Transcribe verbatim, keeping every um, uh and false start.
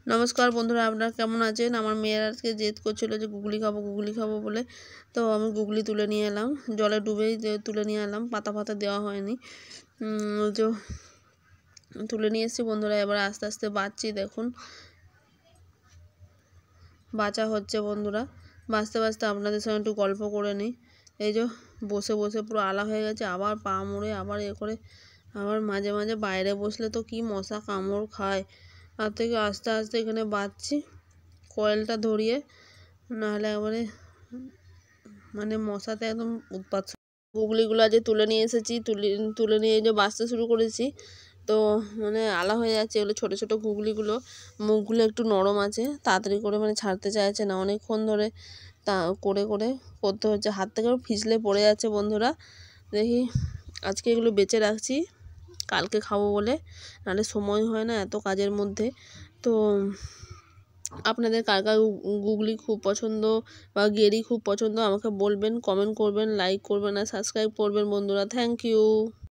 নমস্কার বন্ধুরা, আপনারা কেমন আছেন? আমার মেয়ের আজকে জেদ করছিল যে গুগলি খাবো গুগলি খাবো বলে, তো আমি গুগলি তুলে নিয়ে এলাম। জলে ডুবেই তুলে নিয়ে এলাম, পাতা ফাতা দেওয়া হয়নি। তো তুলে নিয়ে এসেছি বন্ধুরা। এবার আস্তে আস্তে বাঁচছি, দেখুন বাঁচা হচ্ছে বন্ধুরা। বাঁচতে বাঁচতে আপনাদের সঙ্গে একটু গল্প করে নিই। এই যে বসে বসে পুরো আলা হয়ে গেছে, আবার পা মুড়ে আবার এ করে, আবার মাঝে মাঝে বাইরে বসলে তো কি মশা কামড় খায়। তার থেকে আস্তে আস্তে এখানে বাঁচছি, কয়েলটা ধরিয়ে, নাহলে একবারে মানে মশাতে একদম উৎপাত। গুগলিগুলো আজ তুলে নিয়ে এসেছি, তুলে তুলে নিয়ে যে বাঁচতে শুরু করেছি। তো মানে আলা হয়ে যাচ্ছে এগুলো ছোটো ছোটো গুগলিগুলো। মুখগুলো একটু নরম আছে, তাড়াতাড়ি করে মানে ছাড়তে চাইছে না, অনেকক্ষণ ধরে তা করে করে করতে হচ্ছে, হাত থেকেও ফিসলে পড়ে যাচ্ছে বন্ধুরা। দেখি আজকে এগুলো বেঁচে রাখছি, কালকে খাবো বলে, নাহলে সময় হয় না এত কাজের মধ্যে। তো আপনাদের কার কার গুগলি খুব পছন্দ বা গেরি খুব পছন্দ আমাকে বলবেন, কমেন্ট করবেন, লাইক করবেন আর সাবস্ক্রাইব করবেন বন্ধুরা। Thank you.